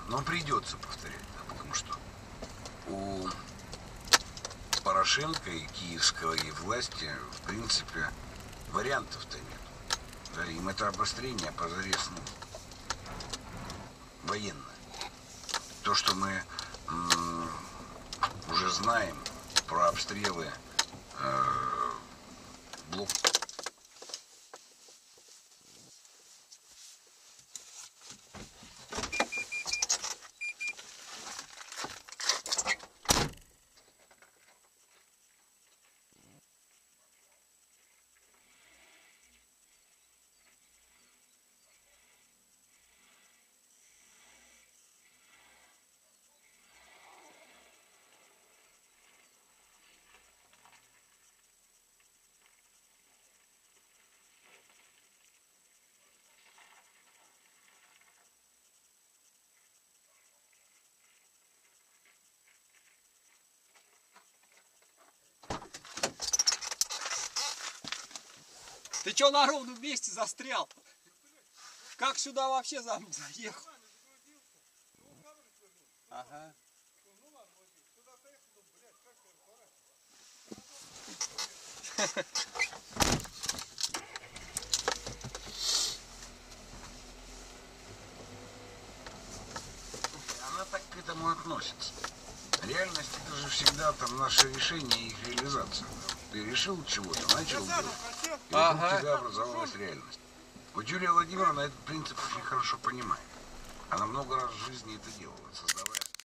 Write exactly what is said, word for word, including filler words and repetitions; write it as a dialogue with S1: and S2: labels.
S1: Но придется повторять, да, потому что у Порошенко и киевской власти, в принципе, вариантов-то нет. Да, им это обострение позарез, ну, военное. То, что мы м, уже знаем про обстрелы э, блок.
S2: Ты чё на ровном месте застрял? Как сюда вообще заехал? Ага.
S1: Она так к этому относится. Реальность — это же всегда там наше решение и их реализация. Ты решил чего-то, начал делать, и вокруг
S2: Ага.
S1: тебя образовалась реальность. Вот Юлия Владимировна этот принцип очень хорошо понимает. Она много раз в жизни это делала, создавая...